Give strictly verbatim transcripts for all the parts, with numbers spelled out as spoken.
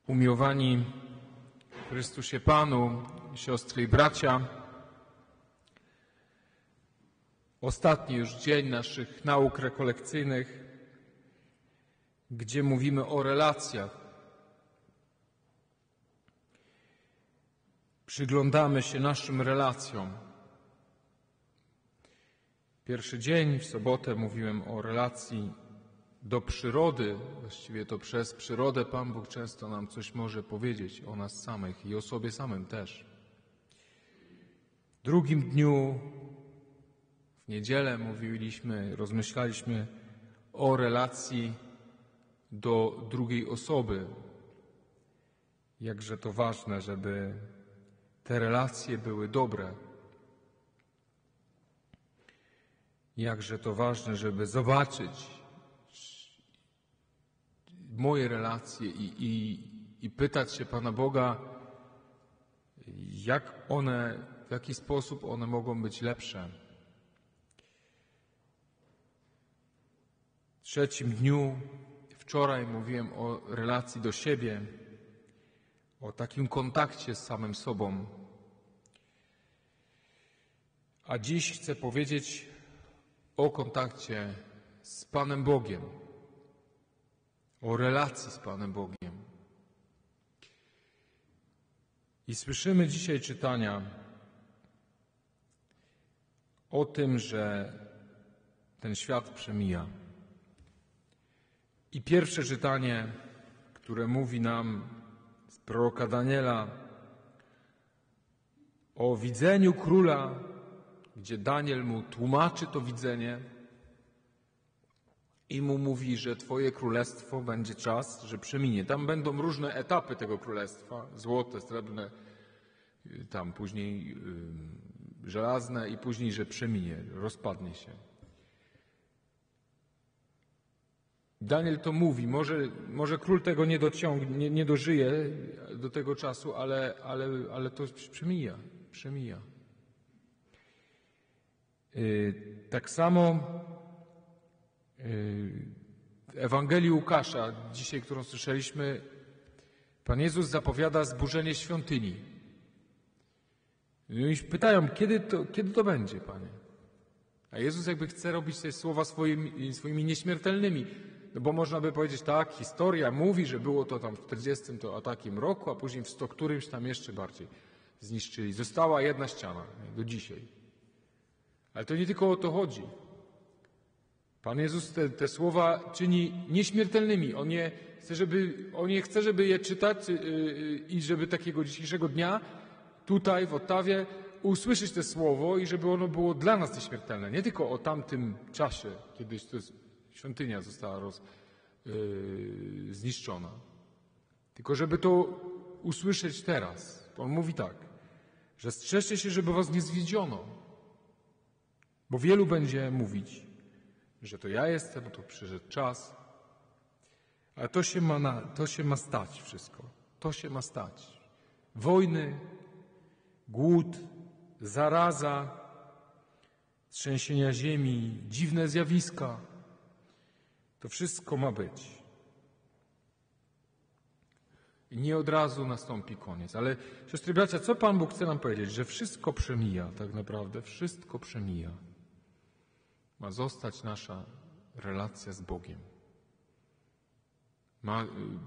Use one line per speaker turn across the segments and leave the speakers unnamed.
Umiłowani w Chrystusie Panu, siostry i bracia, ostatni już dzień naszych nauk rekolekcyjnych, gdzie mówimy o relacjach. Przyglądamy się naszym relacjom. Pierwszy dzień, w sobotę, mówiłem o relacji do przyrody. Właściwie to przez przyrodę Pan Bóg często nam coś może powiedzieć o nas samych i o sobie samym też. W drugim dniu, w niedzielę, mówiliśmy, rozmyślaliśmy o relacji do drugiej osoby. Jakże to ważne, żeby te relacje były dobre. Jakże to ważne, żeby zobaczyć moje relacje i, i, i pytać się Pana Boga, jak one, w jaki sposób one mogą być lepsze. W trzecim dniu, wczoraj mówiłem o relacji do siebie, o takim kontakcie z samym sobą. A dziś chcę powiedzieć o kontakcie z Panem Bogiem, o relacji z Panem Bogiem. I słyszymy dzisiaj czytania o tym, że ten świat przemija. I pierwsze czytanie, które mówi nam z proroka Daniela o widzeniu króla, gdzie Daniel mu tłumaczy to widzenie i mu mówi, że Twoje królestwo będzie czas, że przeminie. Tam będą różne etapy tego królestwa, złote, srebrne, tam później yy, żelazne i później, że przeminie, rozpadnie się. Daniel to mówi, może, może król tego nie dociągnie, nie, nie dożyje do tego czasu, ale, ale, ale to przemija, przemija. Yy, tak samo w Ewangelii Łukasza, dzisiaj, którą słyszeliśmy, Pan Jezus zapowiada zburzenie świątyni. I pytają, kiedy to, kiedy to będzie, Panie? A Jezus jakby chce robić te słowa swoimi, swoimi nieśmiertelnymi. No bo można by powiedzieć, tak, historia mówi, że było to tam w czterdziestym to a takim roku, a później w sto którymś tam jeszcze bardziej zniszczyli. Została jedna ściana do dzisiaj. Ale to nie tylko o to chodzi. Pan Jezus te, te słowa czyni nieśmiertelnymi. On nie chce, żeby, on nie chce, żeby je czytać yy, i żeby takiego dzisiejszego dnia tutaj w Ottawie usłyszeć to słowo i żeby ono było dla nas nieśmiertelne. Nie tylko o tamtym czasie, kiedy to świątynia została roz, yy, zniszczona. Tylko żeby to usłyszeć teraz. On mówi tak, że strzeżcie się, żeby was nie zwiedziono. Bo wielu będzie mówić, że to ja jestem, to przyszedł czas. Ale to się ma, na, to się ma stać wszystko. To się ma stać. Wojny, głód, zaraza, trzęsienia ziemi, dziwne zjawiska. To wszystko ma być. I nie od razu nastąpi koniec. Ale siostry i bracia, co Pan Bóg chce nam powiedzieć? Że wszystko przemija, tak naprawdę. Wszystko przemija. Ma zostać nasza relacja z Bogiem. Ma,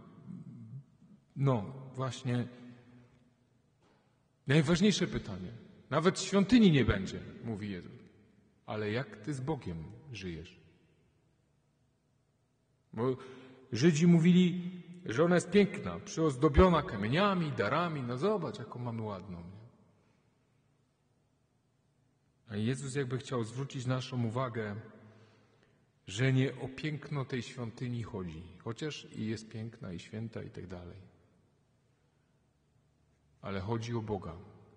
no właśnie, najważniejsze pytanie. Nawet świątyni nie będzie, mówi Jezus. Ale jak ty z Bogiem żyjesz? Bo Żydzi mówili, że ona jest piękna, przyozdobiona kamieniami, darami. No zobacz, jaką mamy ładną. A Jezus jakby chciał zwrócić naszą uwagę, że nie o piękno tej świątyni chodzi, chociaż i jest piękna, i święta, i tak dalej. Ale chodzi o Boga.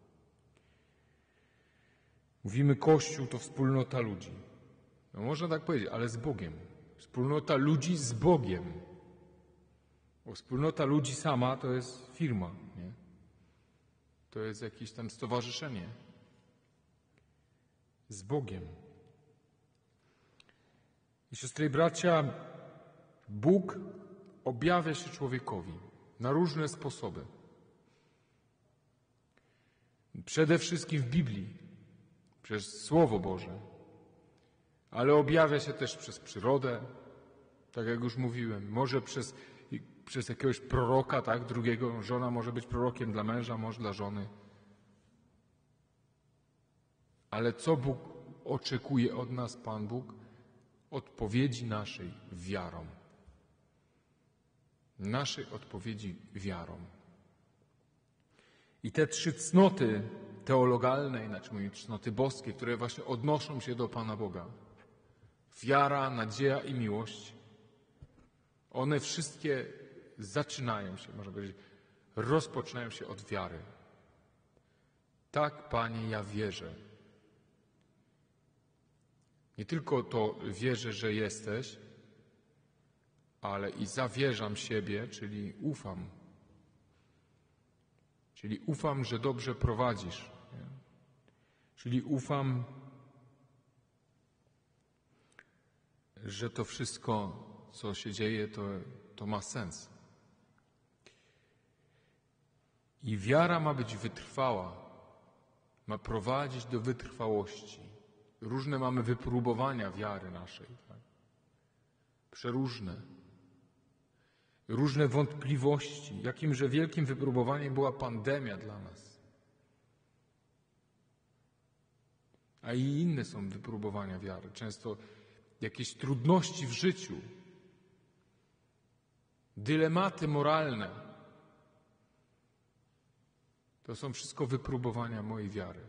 Mówimy, Kościół to wspólnota ludzi. No można tak powiedzieć, ale z Bogiem. Wspólnota ludzi z Bogiem. Bo wspólnota ludzi sama to jest firma, nie? To jest jakieś tam stowarzyszenie. Z Bogiem. I siostry i bracia, Bóg objawia się człowiekowi. na różne sposoby. Przede wszystkim w Biblii, przez Słowo Boże, ale objawia się też przez przyrodę, tak jak już mówiłem, może przez, przez jakiegoś proroka, tak, drugiego, żona może być prorokiem dla męża, mąż dla żony. Ale co Bóg oczekuje od nas, Pan Bóg? Odpowiedzi naszej wiarą. Naszej odpowiedzi wiarą. I te trzy cnoty teologalne, inaczej mówiąc cnoty boskie, które właśnie odnoszą się do Pana Boga. Wiara, nadzieja i miłość. One wszystkie zaczynają się, można powiedzieć, rozpoczynają się od wiary. Tak, Panie, ja wierzę. Nie tylko to wierzę, że jesteś, ale i zawierzam siebie, czyli ufam. Czyli ufam, że dobrze prowadzisz. Nie? Czyli ufam, że to wszystko, co się dzieje, to, to ma sens. I wiara ma być wytrwała, ma prowadzić do wytrwałości. Różne mamy wypróbowania wiary naszej. Tak? Przeróżne. Różne wątpliwości. Jakimże wielkim wypróbowaniem była pandemia dla nas. A i inne są wypróbowania wiary. Często jakieś trudności w życiu. Dylematy moralne. To są wszystko wypróbowania mojej wiary.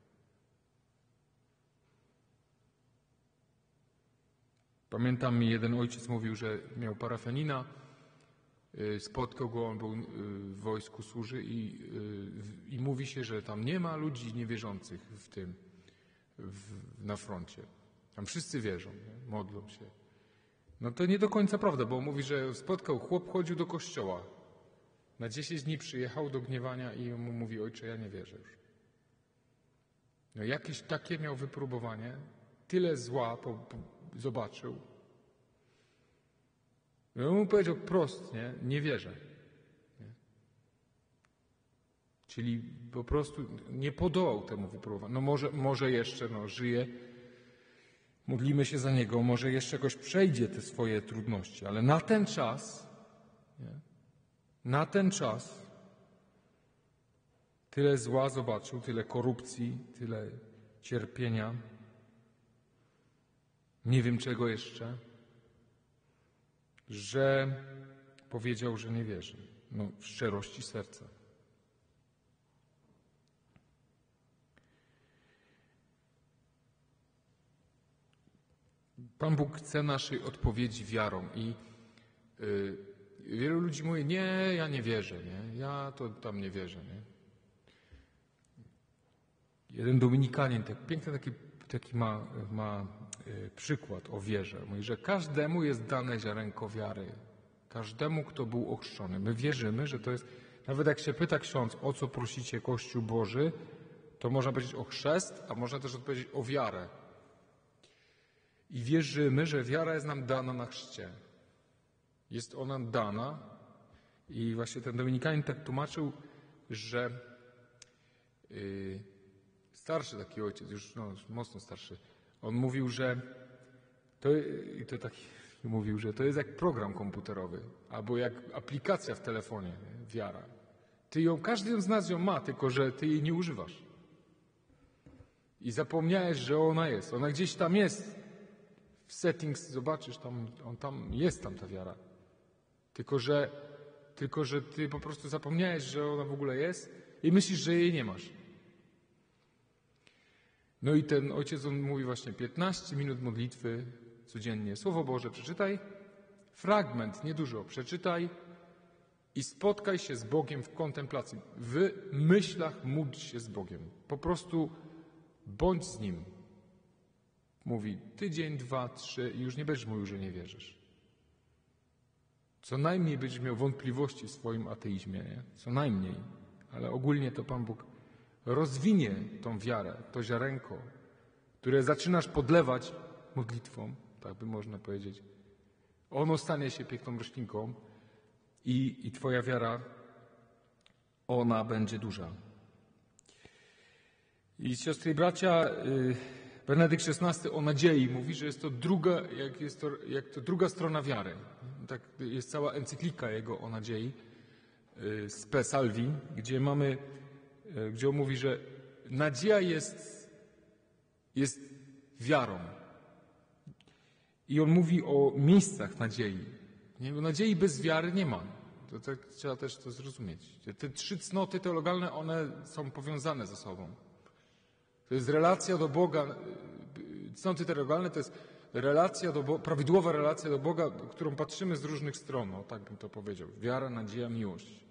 Pamiętam, mi jeden ojciec mówił, że miał parafianina, spotkał go, on był w wojsku, służy i, i mówi się, że tam nie ma ludzi niewierzących w tym, w, na froncie. Tam wszyscy wierzą, nie? Modlą się. No to nie do końca prawda, bo mówi, że spotkał, chłop chodził do kościoła. Na dziesięć dni przyjechał do Gniewania i mu mówi: ojcze, ja nie wierzę już. No jakieś takie miał wypróbowanie, tyle zła po, po, zobaczył. I on mu powiedział prost, nie, nie wierzę. Nie? Czyli po prostu nie podołał temu wypróbowaniu. No może, może jeszcze no, żyje, modlimy się za niego, może jeszcze jakoś przejdzie te swoje trudności, ale na ten czas, nie? na ten czas tyle zła zobaczył, tyle korupcji, tyle cierpienia, nie wiem czego jeszcze, że powiedział, że nie wierzy. No, w szczerości serca. Pan Bóg chce naszej odpowiedzi wiarą i yy, wielu ludzi mówi: nie, ja nie wierzę, nie, ja to tam nie wierzę. Nie? Jeden dominikanin, tak piękny taki, taki ma, ma yy, przykład o wierze. Mówi, że każdemu jest dane ziarenko wiary. Każdemu, kto był ochrzczony. My wierzymy, że to jest, nawet jak się pyta ksiądz, o co prosicie Kościół Boży, to można powiedzieć o chrzest, a można też odpowiedzieć o wiarę. I wierzymy, że wiara jest nam dana na chrzcie. Jest ona dana i właśnie ten dominikanin tak tłumaczył, że yy, starszy taki ojciec, już no, mocno starszy, on mówił, że to, i to taki mówił, że to jest jak program komputerowy albo jak aplikacja w telefonie, nie? Wiara. Ty ją, każdy z nas ją ma, tylko że ty jej nie używasz. I zapomniałeś, że ona jest. Ona gdzieś tam jest. W settings zobaczysz, tam, on tam jest tam ta wiara. Tylko że, tylko, że ty po prostu zapomniałeś, że ona w ogóle jest i myślisz, że jej nie masz. No i ten ojciec, on mówi właśnie piętnaście minut modlitwy codziennie. Słowo Boże przeczytaj, fragment, niedużo, przeczytaj i spotkaj się z Bogiem w kontemplacji. W myślach módl się z Bogiem. Po prostu bądź z Nim. Mówi tydzień, dwa, trzy i już nie będziesz mówił, że nie wierzysz. Co najmniej będziesz miał wątpliwości w swoim ateizmie, nie? Co najmniej. Ale ogólnie to Pan Bóg rozwinie tą wiarę, to ziarenko, które zaczynasz podlewać modlitwą, tak by można powiedzieć. Ono stanie się piękną roślinką i, i twoja wiara, ona będzie duża. I siostry i bracia, Benedykt szesnasty o nadziei mówi, że jest to druga, jak jest to, jak to druga strona wiary. Tak jest cała encyklika jego o nadziei, Spe Salvi, gdzie mamy, gdzie on mówi, że nadzieja jest, jest wiarą. I on mówi o miejscach nadziei. Nie, bo nadziei bez wiary nie ma. To tak trzeba też to zrozumieć. Te trzy cnoty teologalne, one są powiązane ze sobą. To jest relacja do Boga. Cnoty teologalne to jest relacja do Boga, prawidłowa relacja do Boga, którą patrzymy z różnych stron. O, tak bym to powiedział. Wiara, nadzieja, miłość.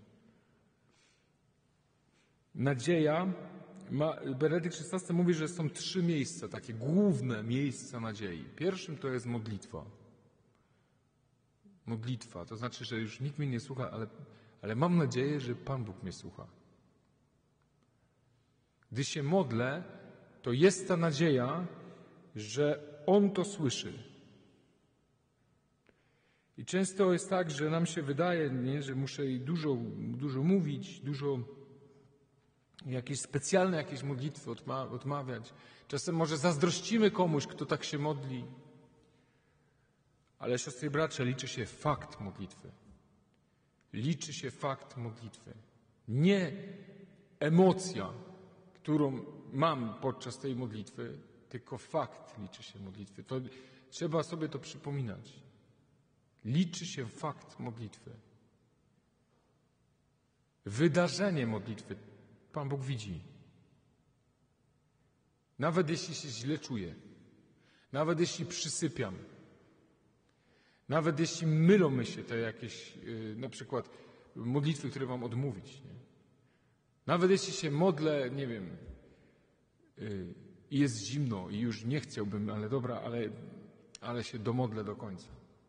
Nadzieja, ma, Benedykt szesnasty mówi, że są trzy miejsca, takie główne miejsca nadziei. Pierwszym to jest modlitwa. Modlitwa, to znaczy, że już nikt mnie nie słucha, ale, ale mam nadzieję, że Pan Bóg mnie słucha. Gdy się modlę, to jest ta nadzieja, że On to słyszy. I często jest tak, że nam się wydaje, nie, że muszę jej dużo, dużo mówić, dużo jakieś specjalne jakieś modlitwy odmawiać. Czasem może zazdrościmy komuś, kto tak się modli. Ale siostry i bracia, liczy się fakt modlitwy. Liczy się fakt modlitwy. Nie emocja, którą mam podczas tej modlitwy, tylko fakt liczy się modlitwy. To trzeba sobie to przypominać. Liczy się fakt modlitwy. Wydarzenie modlitwy. Pan Bóg widzi. Nawet jeśli się źle czuję, nawet jeśli przysypiam, nawet jeśli mylą mi się te jakieś, yy, na przykład modlitwy, które mam odmówić. Nie? Nawet jeśli się modlę, nie wiem, yy, i jest zimno i już nie chciałbym, ale dobra, ale, ale się domodlę do końca.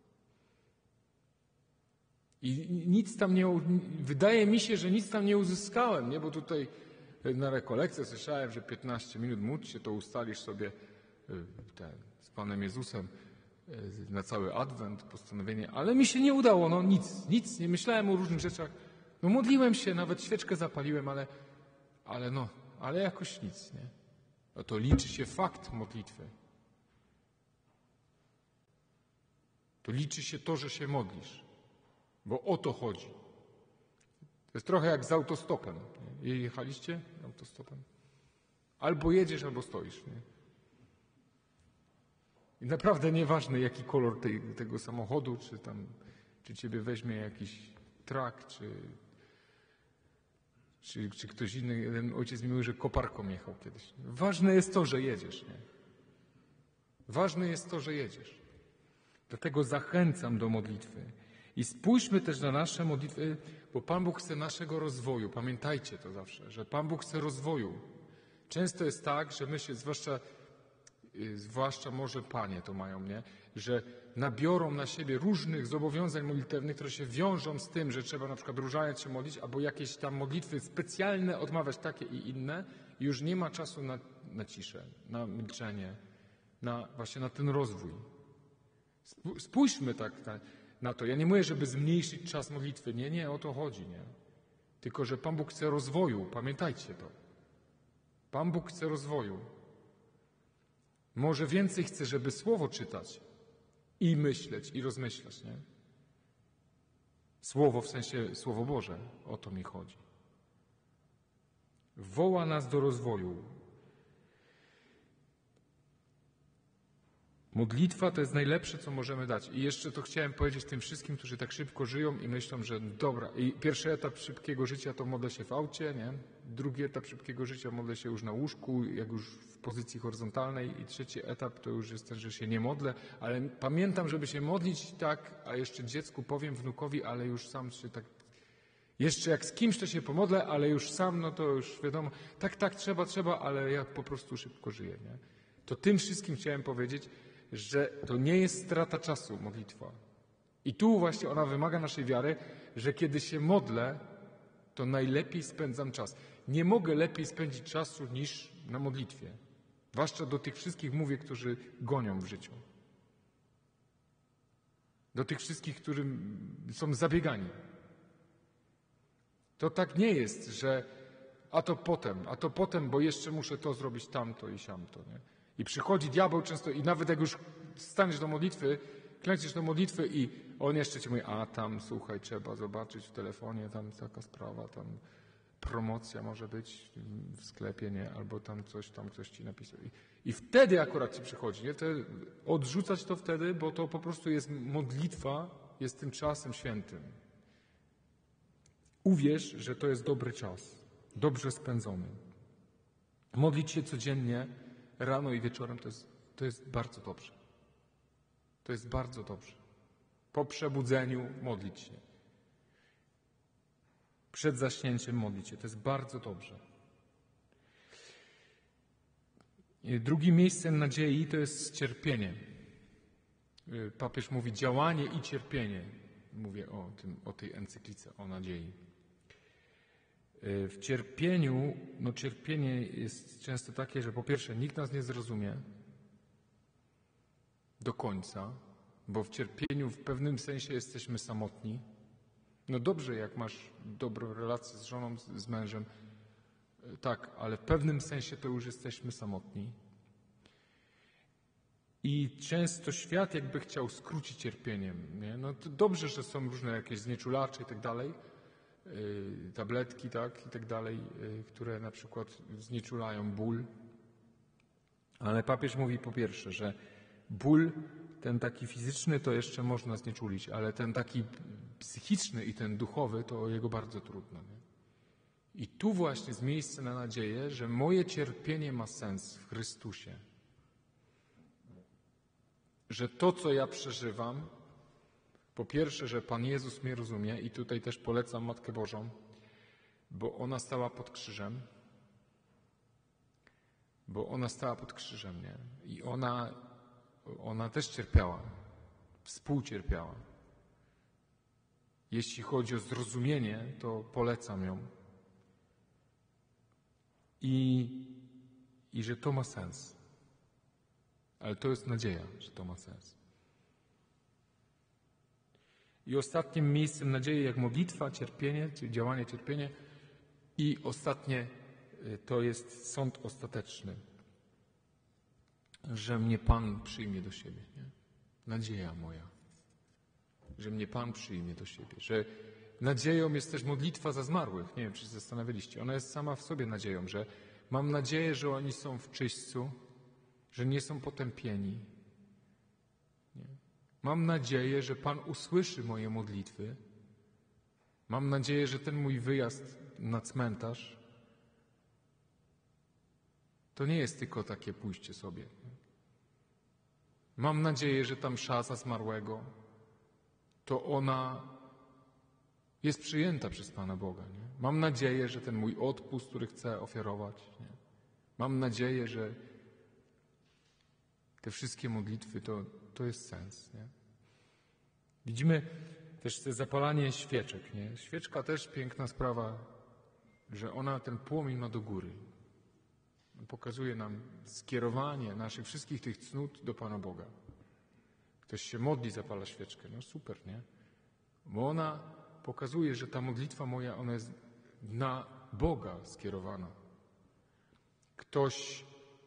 I nic tam nie, wydaje mi się, że nic tam nie uzyskałem, nie? Bo tutaj na rekolekcję słyszałem, że piętnaście minut módl się, to ustalisz sobie ten, z Panem Jezusem na cały Adwent, postanowienie, ale mi się nie udało, no nic, nic, nie myślałem o różnych rzeczach. No modliłem się, nawet świeczkę zapaliłem, ale, ale no, ale jakoś nic, nie? No to liczy się fakt modlitwy. To liczy się to, że się modlisz. Bo o to chodzi. To jest trochę jak z autostopem. Nie? Jechaliście autostopem? Albo jedziesz, albo stoisz. Nie? I naprawdę nieważne, jaki kolor tej, tego samochodu, czy tam, czy ciebie weźmie jakiś trak, czy, czy, czy ktoś inny. Jeden ojciec mi mówił, że koparką jechał kiedyś. Ważne jest to, że jedziesz. Nie? Ważne jest to, że jedziesz. Dlatego zachęcam do modlitwy. I spójrzmy też na nasze modlitwy, bo Pan Bóg chce naszego rozwoju. Pamiętajcie to zawsze, że Pan Bóg chce rozwoju. Często jest tak, że my się, zwłaszcza, zwłaszcza może panie to mają, nie? Że nabiorą na siebie różnych zobowiązań modlitewnych, które się wiążą z tym, że trzeba na przykład różaniec się modlić, albo jakieś tam modlitwy specjalne odmawiać, takie i inne. I już nie ma czasu na, na ciszę, na milczenie, na, właśnie na ten rozwój. Spójrzmy tak na, na to. Ja nie mówię, żeby zmniejszyć czas modlitwy. Nie, nie, o to chodzi, nie? Tylko, że Pan Bóg chce rozwoju. Pamiętajcie to. Pan Bóg chce rozwoju. Może więcej chce, żeby Słowo czytać i myśleć, i rozmyślać, nie? Słowo w sensie Słowo Boże. O to mi chodzi. Woła nas do rozwoju. Modlitwa to jest najlepsze, co możemy dać. I jeszcze to chciałem powiedzieć tym wszystkim, którzy tak szybko żyją i myślą, że dobra. I pierwszy etap szybkiego życia to modlę się w aucie, nie? Drugi etap szybkiego życia modlę się już na łóżku, jak już w pozycji horyzontalnej. I trzeci etap to już jest ten, że się nie modlę. Ale pamiętam, żeby się modlić tak, a jeszcze dziecku powiem, wnukowi, ale już sam się tak... Jeszcze jak z kimś to się pomodlę, ale już sam, no to już wiadomo, tak, tak, trzeba, trzeba, ale ja po prostu szybko żyję, nie? To tym wszystkim chciałem powiedzieć, że to nie jest strata czasu modlitwa. I tu właśnie ona wymaga naszej wiary, że kiedy się modlę, to najlepiej spędzam czas. Nie mogę lepiej spędzić czasu niż na modlitwie. Zwłaszcza do tych wszystkich mówię, którzy gonią w życiu. Do tych wszystkich, którzy są zabiegani. To tak nie jest, że a to potem, a to potem, bo jeszcze muszę to zrobić tamto i siamto. Nie? I przychodzi diabeł często i nawet jak już staniesz do modlitwy, klęczysz do modlitwy i on jeszcze ci mówi, a tam słuchaj, trzeba zobaczyć w telefonie, tam taka sprawa, tam promocja może być w sklepie, nie? Albo tam coś, tam ktoś ci napisał. I, i wtedy akurat ci przychodzi, nie? Wtedy odrzucać to wtedy, bo to po prostu jest modlitwa, jest tym czasem świętym. Uwierz, że to jest dobry czas, dobrze spędzony. Modlić się codziennie, rano i wieczorem, to jest, to jest bardzo dobrze. To jest bardzo dobrze. Po przebudzeniu modlić się. Przed zaśnięciem modlić się. To jest bardzo dobrze. I drugim miejscem nadziei to jest cierpienie. Papież mówi działanie i cierpienie. Mówię o tym, o tej encyklice, o nadziei. W cierpieniu, no cierpienie jest często takie, że po pierwsze nikt nas nie zrozumie do końca, bo w cierpieniu w pewnym sensie jesteśmy samotni. No dobrze, jak masz dobrą relację z żoną, z mężem, tak, ale w pewnym sensie to już jesteśmy samotni. I często świat jakby chciał skrócić cierpieniem. Nie? No to dobrze, że są różne jakieś znieczulacze i tak dalej, yy, tabletki, tak, i tak dalej, yy, które na przykład znieczulają ból. Ale papież mówi po pierwsze, że ból ten taki fizyczny to jeszcze można znieczulić, ale ten taki psychiczny i ten duchowy to jego bardzo trudno. Nie? I tu właśnie jest miejsce na nadzieję, że moje cierpienie ma sens w Chrystusie. Że to, co ja przeżywam, po pierwsze, że Pan Jezus mnie rozumie i tutaj też polecam Matkę Bożą, bo ona stała pod krzyżem, bo ona stała pod krzyżem, nie? I ona, ona też cierpiała, współcierpiała. Jeśli chodzi o zrozumienie, to polecam ją. I, i że to ma sens. Ale to jest nadzieja, że to ma sens. I ostatnim miejscem nadziei, jak modlitwa, cierpienie, czyli działanie, cierpienie. I ostatnie to jest sąd ostateczny. Że mnie Pan przyjmie do siebie. Nie? Nadzieja moja. Że mnie Pan przyjmie do siebie. Że nadzieją jest też modlitwa za zmarłych. Nie wiem, czy się zastanawialiście. Ona jest sama w sobie nadzieją, że mam nadzieję, że oni są w czyśćcu, że nie są potępieni. Nie? Mam nadzieję, że Pan usłyszy moje modlitwy. Mam nadzieję, że ten mój wyjazd na cmentarz to nie jest tylko takie pójście sobie. Mam nadzieję, że ta msza za zmarłego to ona jest przyjęta przez Pana Boga. Nie? Mam nadzieję, że ten mój odpust, który chcę ofiarować, nie? Mam nadzieję, że te wszystkie modlitwy to, to jest sens. Nie? Widzimy też te zapalanie świeczek. Nie? Świeczka też piękna sprawa, że ona ten płomień ma do góry. Pokazuje nam skierowanie naszych wszystkich tych cnót do Pana Boga. Ktoś się modli, zapala świeczkę. No super, nie? Bo ona pokazuje, że ta modlitwa moja, ona jest na Boga skierowana. Ktoś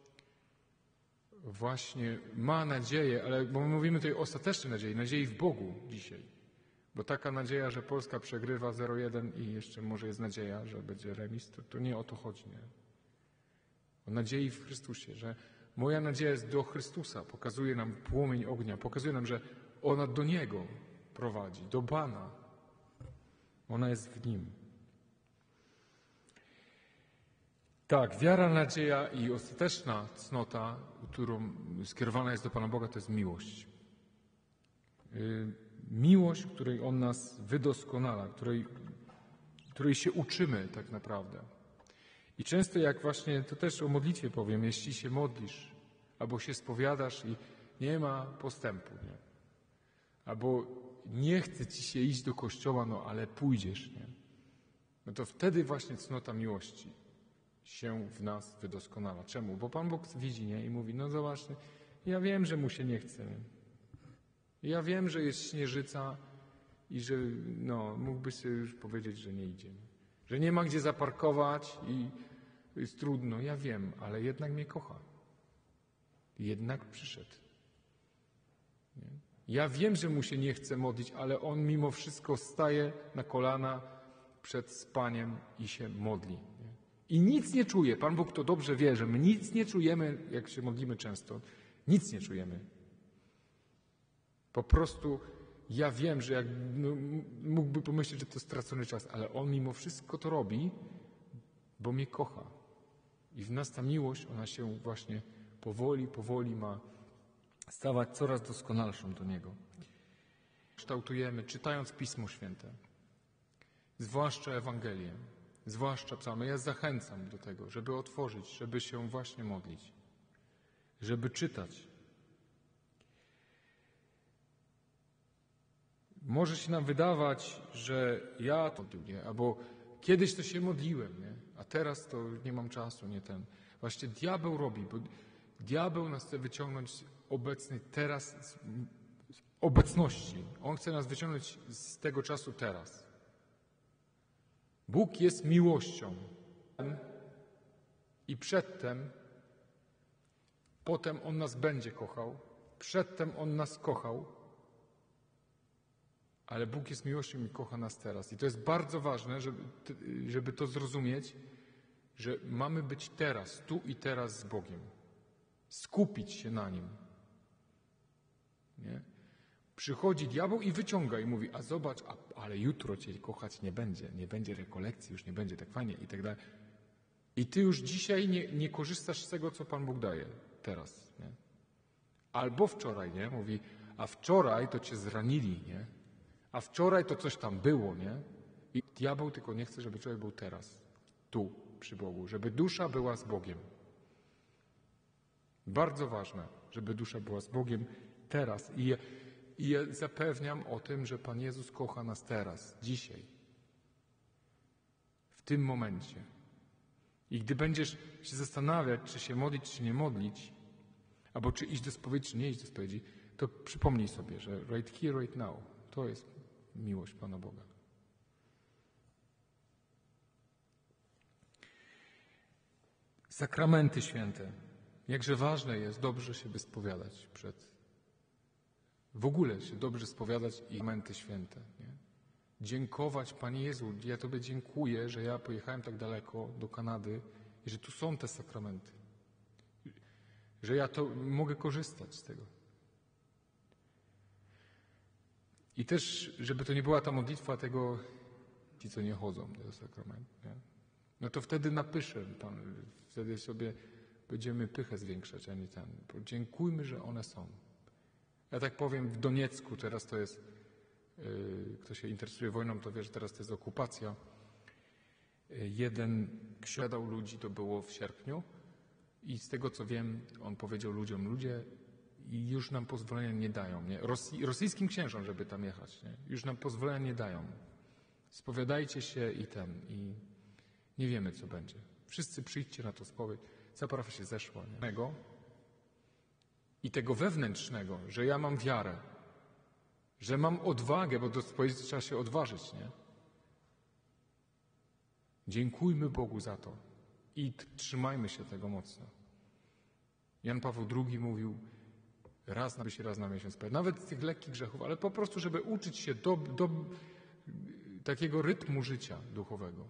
właśnie ma nadzieję, ale bo my mówimy tutaj o ostatecznej nadziei, nadziei w Bogu dzisiaj. Bo taka nadzieja, że Polska przegrywa zero jeden i jeszcze może jest nadzieja, że będzie remis, to, to nie o to chodzi, nie? O nadziei w Chrystusie, że moja nadzieja jest do Chrystusa, pokazuje nam płomień ognia, pokazuje nam, że ona do Niego prowadzi, do Pana. Ona jest w Nim. Tak, wiara, nadzieja i ostateczna cnota, którą skierowana jest do Pana Boga, to jest miłość. Miłość, której On nas wydoskonala, której, której się uczymy tak naprawdę. I często jak właśnie, to też o modlitwie powiem, jeśli się modlisz, albo się spowiadasz i nie ma postępu, nie? Albo nie chce ci się iść do kościoła, no ale pójdziesz, nie? No to wtedy właśnie cnota miłości się w nas wydoskonala. Czemu? Bo Pan Bóg widzi, nie? I mówi, no zobacz, ja wiem, że mu się nie chce, nie? Ja wiem, że jest śnieżyca i że no, mógłby sobie już powiedzieć, że nie idzie. Nie? że nie ma gdzie zaparkować i jest trudno. Ja wiem, ale jednak mnie kocha. Jednak przyszedł. Nie? Ja wiem, że mu się nie chce modlić, ale on mimo wszystko staje na kolana przed Paniem i się modli. Nie? I nic nie czuje. Pan Bóg to dobrze wie, że my nic nie czujemy, jak się modlimy często. Nic nie czujemy. Po prostu ja wiem, że jak, no, mógłby pomyśleć, że to stracony czas, ale on mimo wszystko to robi, bo mnie kocha. I w nas ta miłość, ona się właśnie powoli, powoli ma stawać coraz doskonalszą do Niego. Kształtujemy, czytając Pismo Święte, zwłaszcza Ewangelię, zwłaszcza psalmy. Ja zachęcam do tego, żeby otworzyć, żeby się właśnie modlić, żeby czytać. Może się nam wydawać, że ja to nie, albo kiedyś to się modliłem, nie? A teraz to nie mam czasu, nie ten. Właśnie diabeł robi, bo diabeł nas chce wyciągnąć z obecnej teraz, z obecności. On chce nas wyciągnąć z tego czasu teraz. Bóg jest miłością. I przedtem, potem On nas będzie kochał, przedtem On nas kochał, ale Bóg jest miłością i kocha nas teraz. I to jest bardzo ważne, żeby, żeby to zrozumieć, że mamy być teraz, tu i teraz z Bogiem. Skupić się na Nim. Nie? Przychodzi diabeł i wyciąga i mówi, a zobacz, a, ale jutro Cię kochać nie będzie, nie będzie rekolekcji, już nie będzie tak fajnie i tak dalej. I Ty już dzisiaj nie, nie korzystasz z tego, co Pan Bóg daje teraz. Nie? Albo wczoraj, nie? Mówi, a wczoraj to Cię zranili, nie? A wczoraj to coś tam było, nie? I diabeł tylko nie chce, żeby człowiek był teraz, tu, przy Bogu, żeby dusza była z Bogiem. Bardzo ważne, żeby dusza była z Bogiem teraz. I ja, i ja zapewniam o tym, że Pan Jezus kocha nas teraz, dzisiaj. W tym momencie. I gdy będziesz się zastanawiać, czy się modlić, czy nie modlić, albo czy iść do spowiedzi, czy nie iść do spowiedzi, to przypomnij sobie, że right here, right now, to jest miłość Pana Boga. Sakramenty święte. Jakże ważne jest dobrze się wyspowiadać przed... W ogóle się dobrze spowiadać i sakramenty święte. Nie? Dziękować, Panie Jezu, ja Tobie dziękuję, że ja pojechałem tak daleko do Kanady i że tu są te sakramenty. Że ja to mogę korzystać z tego. I też, żeby to nie była ta modlitwa tego, ci, co nie chodzą do sakramentu, nie? No to wtedy napyszę, Pan, wtedy sobie będziemy pychę zwiększać, a nie ten. Dziękujmy, że one są. Ja tak powiem, w Doniecku teraz to jest, yy, kto się interesuje wojną, to wie, że teraz to jest okupacja. Yy, jeden ksiądał ludzi, to było w sierpniu i z tego, co wiem, on powiedział ludziom, ludzie i już nam pozwolenia nie dają, nie? Rosji, rosyjskim księżom, żeby tam jechać, nie? Już nam pozwolenia nie dają. Spowiadajcie się i ten, i nie wiemy, co będzie. Wszyscy przyjdźcie na to spowiedź. Cała parafia się zeszła, nie? I tego wewnętrznego, że ja mam wiarę, że mam odwagę, bo do spowiedzi trzeba się odważyć, nie? Dziękujmy Bogu za to i trzymajmy się tego mocno. Jan Paweł drugi mówił, raz na, raz na miesiąc, nawet z tych lekkich grzechów, ale po prostu, żeby uczyć się do, do takiego rytmu życia duchowego.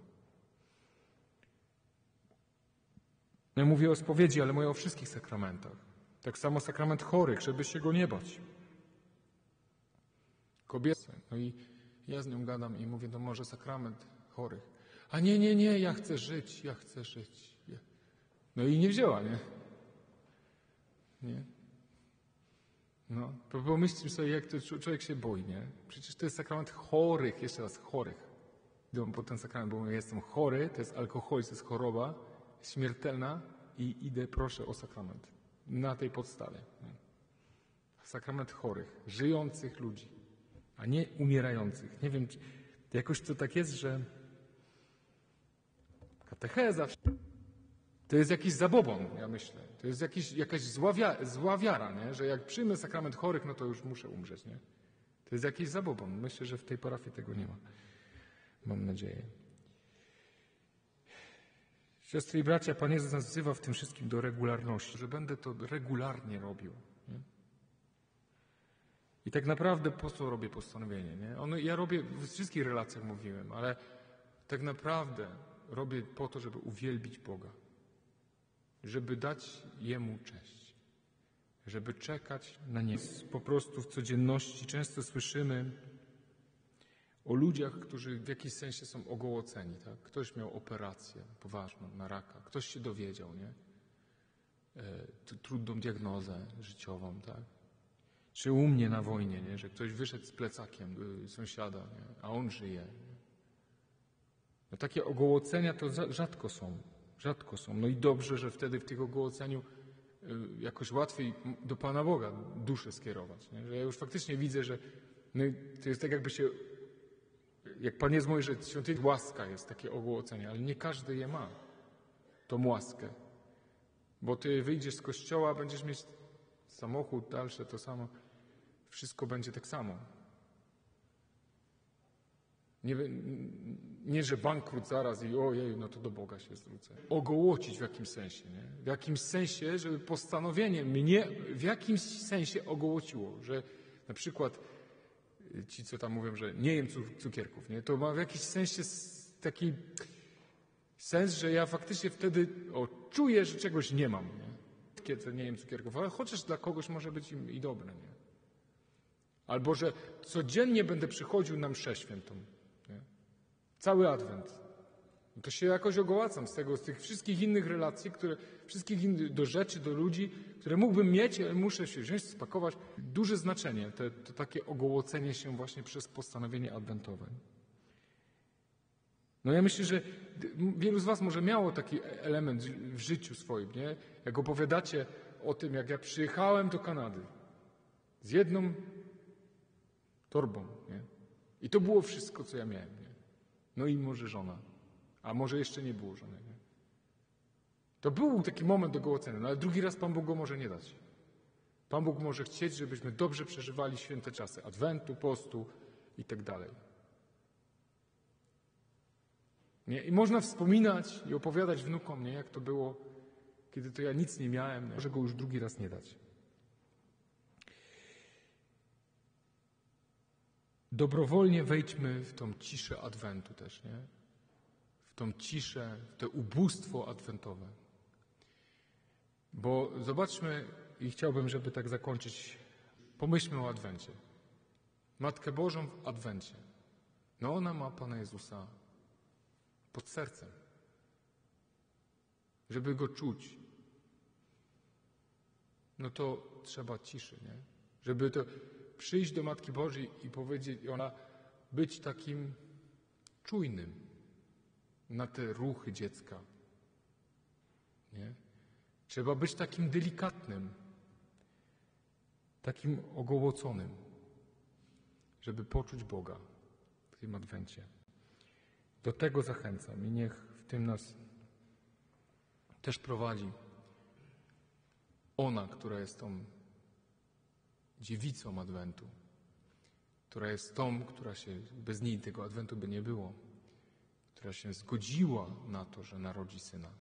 Ja mówię o spowiedzi, ale mówię o wszystkich sakramentach. Tak samo sakrament chorych, żeby się go nie bać. Kobiety. No i ja z nią gadam i mówię, no może sakrament chorych. A nie, nie, nie, ja chcę żyć, ja chcę żyć. No i nie wzięła, nie? Nie? No, pomyślcie sobie, jak to człowiek się boi, nie? Przecież to jest sakrament chorych, jeszcze raz, chorych. Idę po ten sakrament, bo mówię, jestem chory, to jest alkoholizm, to jest choroba śmiertelna i idę, proszę o sakrament. Na tej podstawie. Nie? Sakrament chorych, żyjących ludzi, a nie umierających. Nie wiem, czy jakoś to tak jest, że katecheza to jest jakiś zabobon, ja myślę. To jest jakiś, jakaś zła, wia, zła wiara, nie? Że jak przyjmę sakrament chorych, no to już muszę umrzeć. Nie? To jest jakiś zabobon. Myślę, że w tej parafii tego nie ma. Mam nadzieję. Siostry i bracia, Pan Jezus nas wzywa w tym wszystkim do regularności, że będę to regularnie robił. Nie? I tak naprawdę po co robię postanowienie? Nie? Ono, ja robię, w wszystkich relacjach mówiłem, ale tak naprawdę robię po to, żeby uwielbić Boga. Żeby dać Jemu cześć. Żeby czekać na Niego. Po prostu w codzienności często słyszymy o ludziach, którzy w jakiś sensie są ogołoceni. Tak? Ktoś miał operację poważną na raka. Ktoś się dowiedział, nie? E, trudną diagnozę życiową. Tak? Czy u mnie na wojnie, nie? Że ktoś wyszedł z plecakiem y, sąsiada, nie? A on żyje. Nie? No, takie ogołocenia to za, rzadko są. Rzadko są. No i dobrze, że wtedy w tych ogołoceniu y, jakoś łatwiej do Pana Boga duszę skierować. Nie? Że ja już faktycznie widzę, że no, to jest tak jakby się, jak Pan Jezus mówi, że świątyni łaska jest takie ogołocenie, ale nie każdy je ma, tą łaskę. Bo ty wyjdziesz z kościoła, będziesz mieć samochód, dalsze to samo. Wszystko będzie tak samo. Nie, nie, że bankrut zaraz i ojej, no to do Boga się zwrócę. Ogołocić w jakimś sensie, nie? W jakimś sensie, żeby postanowienie mnie w jakimś sensie ogołociło, że na przykład ci, co tam mówią, że nie jem cukierków, nie? To ma w jakiś sensie taki sens, że ja faktycznie wtedy o, czuję, że czegoś nie mam, nie? Kiedy nie jem cukierków, ale chociaż dla kogoś może być im i dobre, nie? Albo, że codziennie będę przychodził na mszę świętą. Nie? Cały Adwent. No to się jakoś ogołacam z tego, z tych wszystkich innych relacji, które, wszystkich innych, do rzeczy, do ludzi, które mógłbym mieć, ale muszę się wziąć, spakować. Duże znaczenie, te, to takie ogołocenie się właśnie przez postanowienie adwentowe. No ja myślę, że wielu z was może miało taki element w życiu swoim, nie? Jak opowiadacie o tym, jak ja przyjechałem do Kanady z jedną torbą, nie? I to było wszystko, co ja miałem, nie? No i może żona, a może jeszcze nie było żony, nie? To był taki moment ogołocenia, no ale drugi raz Pan Bóg go może nie dać. Pan Bóg może chcieć, żebyśmy dobrze przeżywali święte czasy Adwentu, postu i tak dalej. Nie? I można wspominać i opowiadać wnukom, nie? Jak to było, kiedy to ja nic nie miałem, nie? Może go już drugi raz nie dać. Dobrowolnie wejdźmy w tą ciszę Adwentu też, nie? W tą ciszę, w to ubóstwo adwentowe. Bo zobaczmy, i chciałbym, żeby tak zakończyć, pomyślmy o Adwencie. Matkę Bożą w Adwencie. No ona ma Pana Jezusa pod sercem. Żeby Go czuć, no to trzeba ciszy, nie? Żeby to przyjść do Matki Bożej i powiedzieć, ona być takim czujnym na te ruchy dziecka. Nie? Trzeba być takim delikatnym, takim ogołoconym, żeby poczuć Boga w tym Adwencie. Do tego zachęcam i niech w tym nas też prowadzi ona, która jest tą dziewicą Adwentu, która jest tą, która się, bez niej tego Adwentu by nie było, która się zgodziła na to, że narodzi Syna.